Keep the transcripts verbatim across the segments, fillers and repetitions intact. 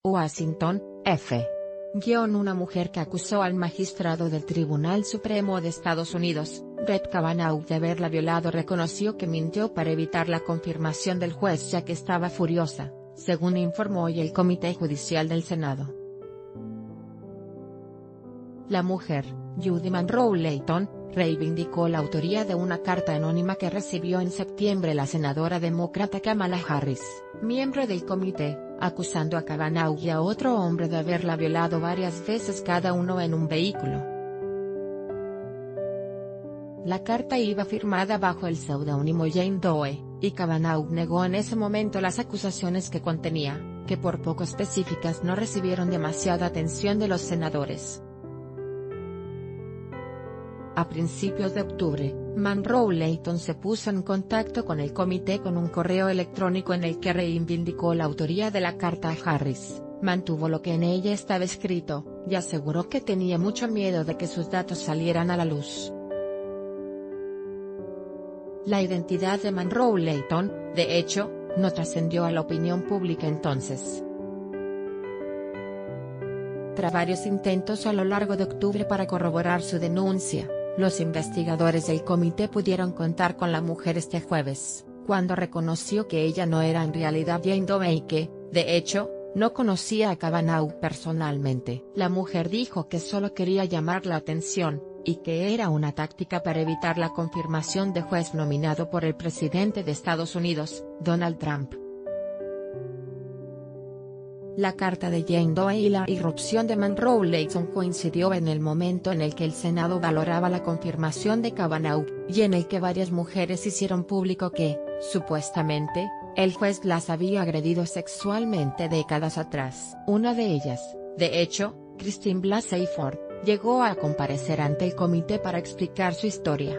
Washington, F. Una mujer que acusó al magistrado del Tribunal Supremo de Estados Unidos, Brett Kavanaugh, de haberla violado reconoció que mintió para evitar la confirmación del juez ya que estaba furiosa, según informó hoy el Comité Judicial del Senado. La mujer, Judy Monroe Layton, reivindicó la autoría de una carta anónima que recibió en septiembre la senadora demócrata Kamala Harris, miembro del comité, acusando a Kavanaugh y a otro hombre de haberla violado varias veces cada uno en un vehículo. La carta iba firmada bajo el seudónimo Jane Doe, y Kavanaugh negó en ese momento las acusaciones que contenía, que por poco específicas no recibieron demasiada atención de los senadores. A principios de octubre, Monroe Layton se puso en contacto con el comité con un correo electrónico en el que reivindicó la autoría de la carta a Harris, mantuvo lo que en ella estaba escrito, y aseguró que tenía mucho miedo de que sus datos salieran a la luz. La identidad de Monroe Layton, de hecho, no trascendió a la opinión pública entonces. Tras varios intentos a lo largo de octubre para corroborar su denuncia, los investigadores del comité pudieron contar con la mujer este jueves, cuando reconoció que ella no era en realidad Jane Doe y que, de hecho, no conocía a Kavanaugh personalmente. La mujer dijo que solo quería llamar la atención, y que era una táctica para evitar la confirmación de juez nominado por el presidente de Estados Unidos, Donald Trump. La carta de Jane Doe y la irrupción de Monroe Layton coincidió en el momento en el que el Senado valoraba la confirmación de Kavanaugh, y en el que varias mujeres hicieron público que, supuestamente, el juez las había agredido sexualmente décadas atrás. Una de ellas, de hecho, Christine Blasey Ford, llegó a comparecer ante el comité para explicar su historia.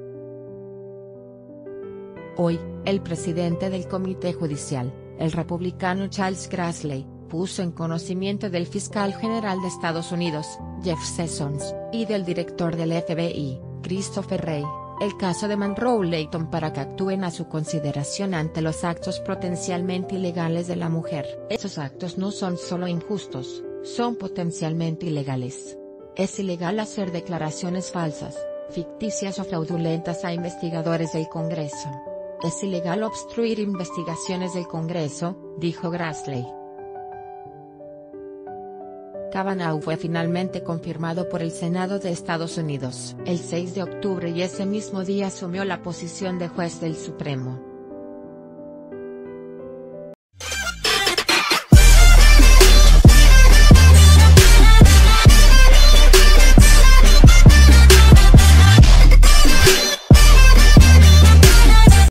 Hoy, el presidente del Comité Judicial, el republicano Charles Grassley, puso en conocimiento del fiscal general de Estados Unidos, Jeff Sessions, y del director del F B I, Christopher Wray, el caso de Monroe Layton para que actúen a su consideración ante los actos potencialmente ilegales de la mujer. Esos actos no son solo injustos, son potencialmente ilegales. Es ilegal hacer declaraciones falsas, ficticias o fraudulentas a investigadores del Congreso. Es ilegal obstruir investigaciones del Congreso, dijo Grassley. Kavanaugh fue finalmente confirmado por el Senado de Estados Unidos el seis de octubre y ese mismo día asumió la posición de juez del Supremo.